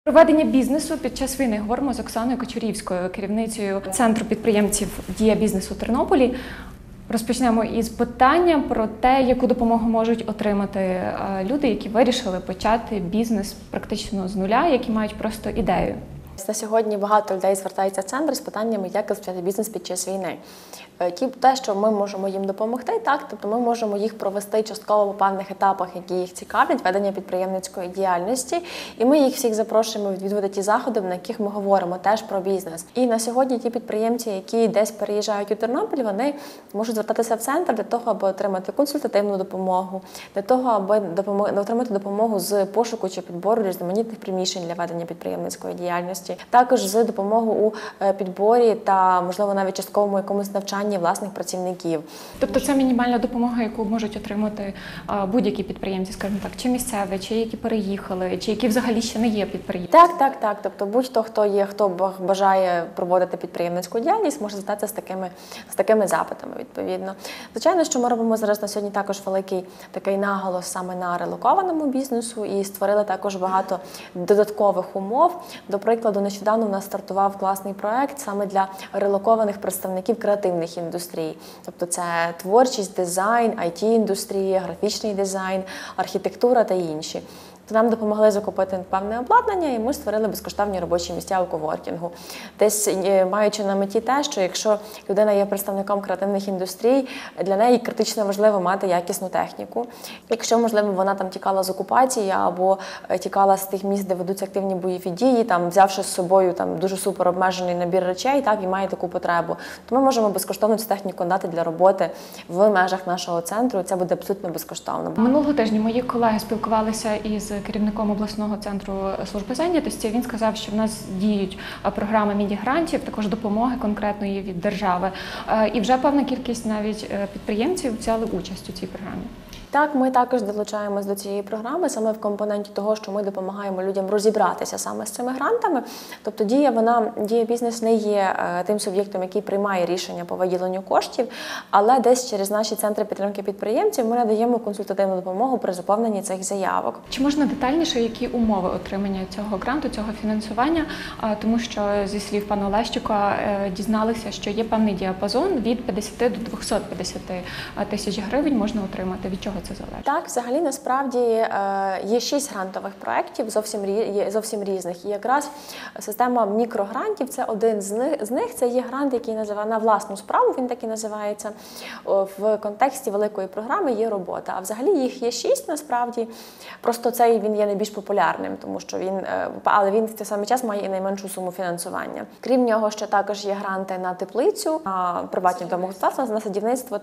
Проведення бізнесу під час війни говоримо з Оксаною Кочурівською, керівницею Центру підприємців «Дія бізнесу» у Тернополі. Розпочнемо із питання про те, яку допомогу можуть отримати люди, які вирішили почати бізнес практично з нуля, які мають просто ідею. На сьогодні багато людей звертаються в центр з питаннями, як розпочати бізнес під час війни. Те, що ми можемо їм допомогти, тобто ми можемо їх провести частково по певних етапах, які їх цікавлять, ведення підприємницької діяльності, і ми їх всіх запрошуємо відвідувати ті заходи, на яких ми говоримо теж про бізнес. І на сьогодні ті підприємці, які десь переїжджають у Тернопіль, вони можуть звертатися в центр для того, аби отримати консультативну допомогу, для того, аби отримати допомогу з пошуку чи підбору різноманітних приміщень для ведення підприємницької діяльності, також з допомогою у підборі та, можливо, навіть частковому якомусь навчанні власних працівників. Тобто це мінімальна допомога, яку можуть отримати будь-які підприємці, скажімо так, чи місцеві, чи які переїхали, чи які взагалі ще не є підприємцями? Так. Тобто будь-хто, хто бажає проводити підприємницьку діяльність, може звертатися з такими запитами, відповідно. Звичайно, що ми робимо зараз на сьогодні також великий такий наголос саме на релокованому бізнесу і створили також багато додаткових умов. До прикладу, нещодавно в нас стартував класний проект саме для релокованих представників креативних індустрій. Тобто це творчість, дизайн, IT-індустрія, графічний дизайн, архітектура та інші. Нам допомогли закупити певне обладнання, і ми створили безкоштовні робочі місця у коворкінгу. Десь маючи на меті те, що якщо людина є представником креативних індустрій, для неї критично важливо мати якісну техніку. Якщо, можливо, вона там тікала з окупації або тікала з тих місць, де ведуться активні бойові дії, там взявши з собою дуже супер обмежений набір речей, і має таку потребу, то ми можемо безкоштовно цю техніку дати для роботи в межах нашого центру, і це буде абсолютно безкоштовно. Минулого тижня мої колеги спілкувалися із керівником обласного центру служби зайнятості. Він сказав, що в нас діють програми міні-грантів, також допомоги конкретної від держави. І вже певна кількість навіть підприємців взяли участь у цій програмі. Так, ми також долучаємось до цієї програми саме в компоненті того, що ми допомагаємо людям розібратися саме з цими грантами. Тобто Дія бізнес не є тим суб'єктом, який приймає рішення по виділенню коштів, але десь через наші центри підтримки підприємців ми надаємо консультативну допомогу при заповненні цих заявок. Чи можна детальніше, які умови отримання цього гранту, цього фінансування? Тому що, зі слів пана Олещука, дізналися, що є певний діапазон від 50 до 250 тисяч гривень можна отримати. Від чого це залежить? Так, взагалі, насправді, є 6 грантових проєктів, зовсім різних. І якраз система мікрогрантів – це один з них. Це є грант, який називає на власну справу, він так і називається. В контексті великої програми є робота. А взагалі їх є 6, насправді. Просто цей він є найбільш популярним, тому що він в той самий час має і найменшу суму фінансування. Крім нього, ще також є гранти на теплицю, на приватні домогосподарства, на садівництво,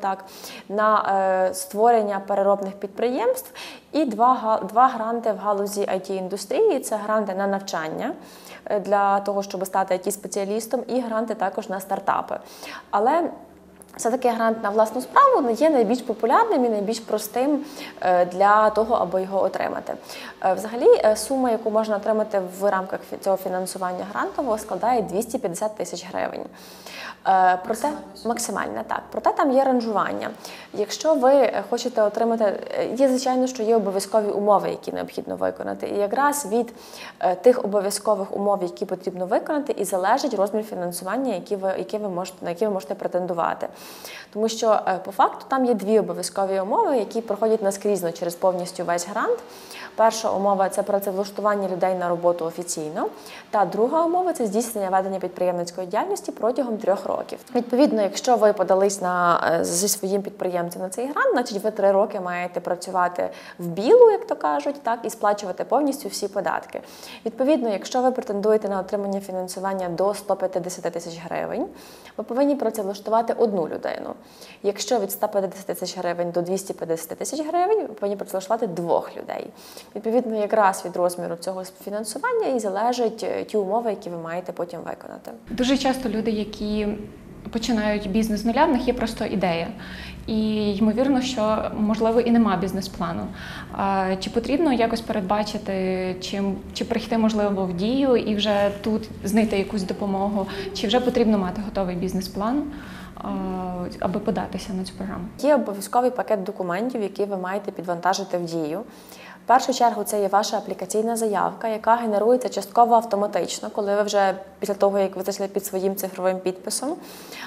на створення переробних підприємств і два гранти в галузі IT-індустрії. Це гранти на навчання для того, щоб стати IT-спеціалістом, і гранти також на стартапи. Але все-таки грант на власну справу є найбільш популярним і найбільш простим для того, аби його отримати. Взагалі, сума, яку можна отримати в рамках цього фінансування грантового, складає 250 тисяч гривень. Максимальне, так. Проте там є ранжування. Якщо ви хочете отримати, звичайно, що є обов'язкові умови, які необхідно виконати. І якраз від тих обов'язкових умов, які потрібно виконати, і залежить розмір фінансування, на які ви можете претендувати. Тому що, по факту, там є 2 обов'язкові умови, які проходять наскрізно через повністю весь грант. Перша умова – це працевлаштування людей на роботу офіційно. Та друга умова – це здійснення ведення підприємницької діяльності протягом 3 років. Відповідно, якщо ви подались зі своїм підприємцем на цей грант, значить ви 3 роки маєте працювати в білу, як то кажуть, і сплачувати повністю всі податки. Відповідно, якщо ви претендуєте на отримання фінансування до 150 тисяч гривень, ви повинні працевлаштувати 1 людину. Якщо від 150 тисяч гривень до 250 тисяч гривень, ви повинні працевлаштувати 2 людей. Відповідно, якраз від розміру цього фінансування і залежать ті умови, які ви маєте потім виконати. Дуже часто люди, які починають бізнес з нуля, в них є просто ідея. І ймовірно, що, можливо, і нема бізнес-плану. Чи потрібно якось передбачити, чи прийти, можливо, в дію і вже тут знайти якусь допомогу, чи вже потрібно мати готовий бізнес-план, аби податися на цю програму? Є обов'язковий пакет документів, які ви маєте підвантажити в дію. В першу чергу це є ваша аплікаційна заявка, яка генерується частково автоматично, коли ви вже після того, як ви зайшли під своїм цифровим підписом.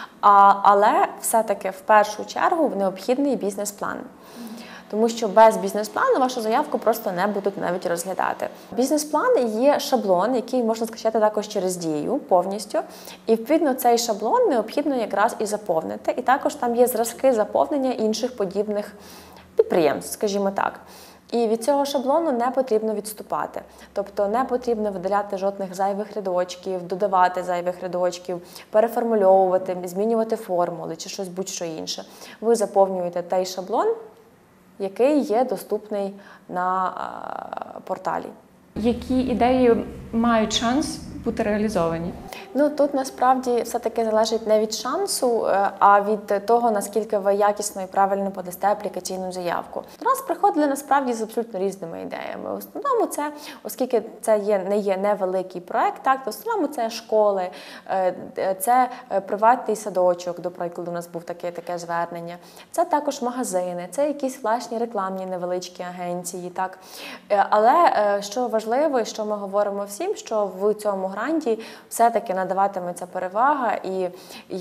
Але все-таки в першу чергу необхідний бізнес-план. Тому що без бізнес-плану вашу заявку просто не будуть навіть розглядати. Бізнес-план є шаблон, який можна скачати також через Дію повністю. І, відповідно, цей шаблон необхідно якраз і заповнити. І також там є зразки заповнення інших подібних підприємств, скажімо так. І від цього шаблону не потрібно відступати. Тобто не потрібно видаляти жодних зайвих рядочків, додавати зайвих рядочків, переформульовувати, змінювати формули чи щось будь-що інше. Ви заповнюєте той шаблон, який є доступний на порталі. Які ідеї мають шанс бути реалізовані? Тут насправді все-таки залежить не від шансу, а від того, наскільки ви якісно і правильно подасте аплікаційну заявку. До нас приходили насправді з абсолютно різними ідеями. В основному це, оскільки це не є невеликий проект, так, то в основному це школи, це приватний садочок, до прикладу, у нас був таке звернення. Це також магазини, це якісь власні рекламні невеличкі агенції. Так. Але що важливо, і що ми говоримо всім, що в цьому гранті все-таки надаватиметься перевага, і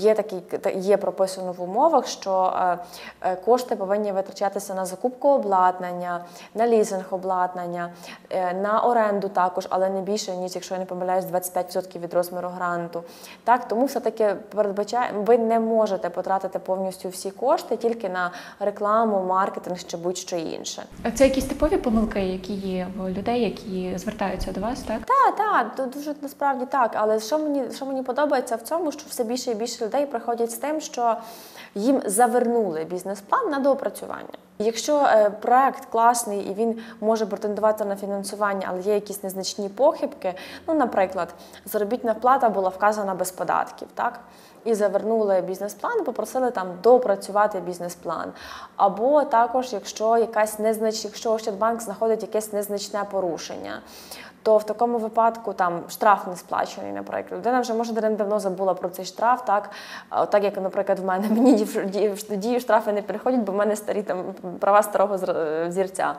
є прописано в умовах, що кошти повинні витрачатися на закупку обладнання, на лізинг обладнання, на оренду також, але не більше, ніж, якщо я не помиляюсь, 25% від розміру гранту. Так, тому все-таки ви не можете потратити повністю всі кошти тільки на рекламу, маркетинг чи будь-що інше. А це якісь типові помилки, які є в людей, які звертаються до вас, так? Так, дуже насправді так. Але що мені подобається в цьому, що все більше і більше людей приходять з тим, що їм завернули бізнес-план на доопрацювання. Якщо проект класний і він може претендувати на фінансування, але є якісь незначні похибки, наприклад, заробітна плата була вказана без податків, так? І завернули бізнес-план, попросили там доопрацювати бізнес-план. Або також, якщо Ощадбанк знаходить якесь незначне порушення, то в такому випадку там штраф не сплачений, наприклад. Людина вже, може, давно забула про цей штраф, так як, наприклад, в мене, мені в дію штрафи не приходять, бо в мене старі там права старого взірця.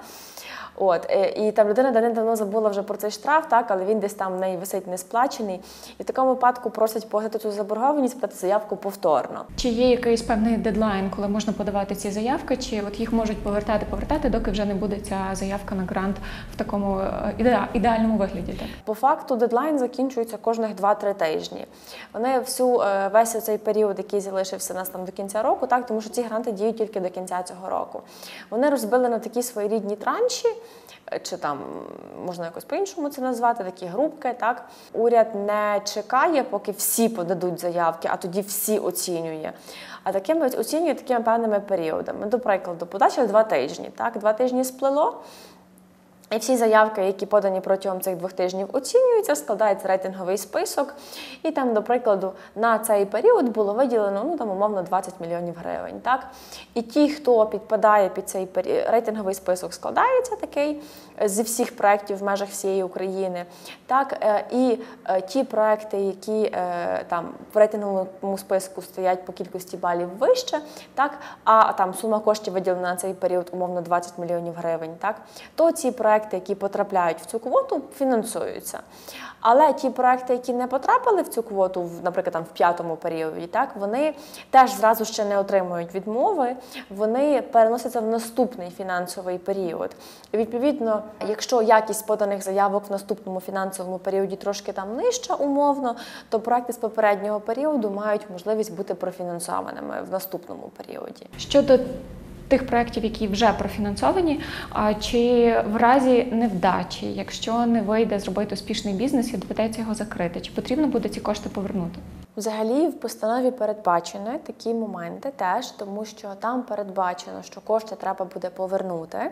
І там людина давно забула вже про цей штраф, так, але він десь там в неї висить не сплачений. І в такому випадку просять погасити цю заборгованість, подати заявку повторно. Чи є якийсь певний дедлайн, коли можна подавати ці заявки, чи їх можуть повертати, доки вже не буде ця заявка на грант в такому ідеальному вигляді? Так? По факту дедлайн закінчується кожних 2-3 тижні. Вони весь цей період, який залишився у нас там до кінця року, так, тому що ці гранти діють тільки до кінця цього року. Вони розбили на такі своєрідні транші, чи там, можна якось по-іншому це назвати, такі групки, так. Уряд не чекає, поки всі подадуть заявки, а тоді всі оцінює. А оцінює такими певними періодами. До прикладу, подача 2 тижні, так, 2 тижні сплило, і всі заявки, які подані протягом цих 2 тижнів, оцінюються, складається рейтинговий список, і там, до прикладу, на цей період було виділено, умовно, 20 мільйонів гривень, так? І ті, хто підпадає під цей рейтинговий список, складається такий зі всіх проєктів в межах всієї України, так? І ті проєкти, які там в рейтинговому списку стоять по кількості балів вище, так? А там сума коштів виділена на цей період, умовно, 20 мільйонів гривень, так? То ці проєкти, які потрапляють в цю квоту, фінансуються. Але ті проекти, які не потрапили в цю квоту, наприклад, там в 5-му періоді, так, вони теж зразу ще не отримують відмови, вони переносяться в наступний фінансовий період. І, відповідно, якщо якість поданих заявок в наступному фінансовому періоді трошки там нижча умовно, то проекти з попереднього періоду мають можливість бути профінансованими в наступному періоді. Щодо тих проєктів, які вже профінансовані, чи в разі невдачі, якщо не вийде зробити успішний бізнес і доведеться його закрити, чи потрібно буде ці кошти повернути? Взагалі в постанові передбачені такі моменти теж, тому що там передбачено, що кошти треба буде повернути,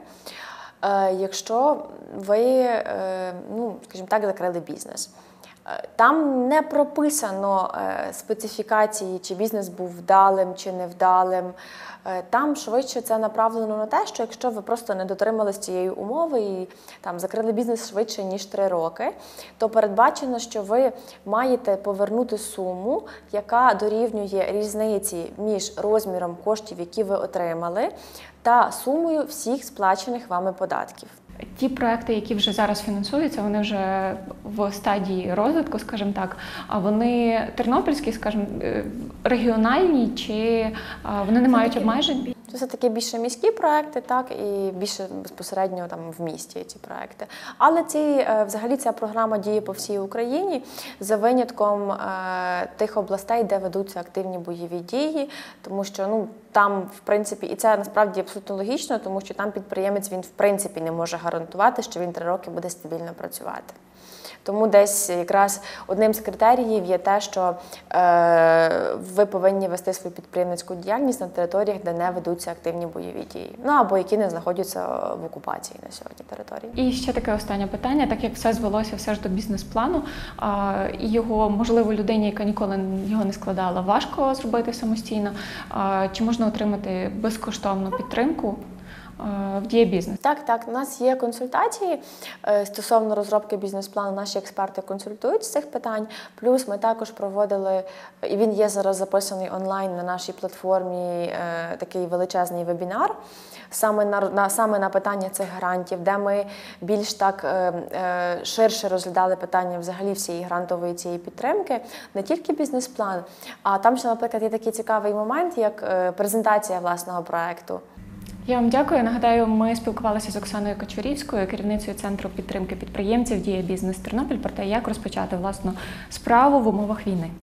якщо ви, скажімо так, закрили бізнес. Там не прописано специфікації, чи бізнес був вдалим, чи невдалим. Там швидше це направлено на те, що якщо ви просто не дотримались цієї умови і там закрили бізнес швидше, ніж 3 роки, то передбачено, що ви маєте повернути суму, яка дорівнює різниці між розміром коштів, які ви отримали, та сумою всіх сплачених вами податків. Ті проекти, які вже зараз фінансуються, вони вже в стадії розвитку, скажімо так, а вони тернопільські, скажімо, регіональні, чи вони не мають обмежень? Це все-таки більше міські проекти, так, і більше безпосередньо там в місті ці проекти. Але взагалі ця програма діє по всій Україні, за винятком тих областей, де ведуться активні бойові дії, тому що там, в принципі, і це насправді абсолютно логічно, тому що там підприємець, він в принципі не може гарантувати, що він 3 роки буде стабільно працювати. Тому десь якраз одним з критеріїв є те, що ви повинні вести свою підприємницьку діяльність на територіях, де не ведуться активні бойові дії, або які не знаходяться в окупації на сьогодні території. І ще таке останнє питання, так як все звелося все ж до бізнес-плану, і його, можливо, людині, яка ніколи його не складала, важко зробити самостійно, чи можна отримати безкоштовну підтримку в Дія Бізнес? Так, у нас є консультації стосовно розробки бізнес-плану, наші експерти консультують з цих питань, плюс ми також проводили, і він є зараз записаний онлайн на нашій платформі, такий величезний вебінар, саме на питання цих грантів, де ми більш так ширше розглядали питання взагалі всієї грантової цієї підтримки, не тільки бізнес-план, а там ще, наприклад, є такий цікавий момент, як презентація власного проекту. Я вам дякую. Нагадаю, ми спілкувалися з Оксаною Кочурівською, керівницею Центру підтримки підприємців «Дія Бізнес Тернопіль», про те, як розпочати власну справу в умовах війни.